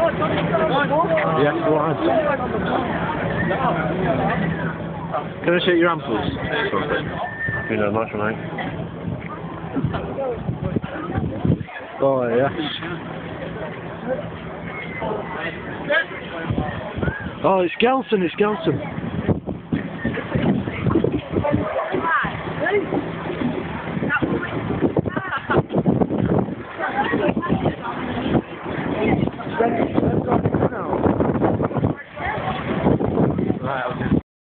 Yes, lad. Can I shake your hand, please? Thank you very much, mate. Oh, yes. Oh, it's Gelson, it's Gelson.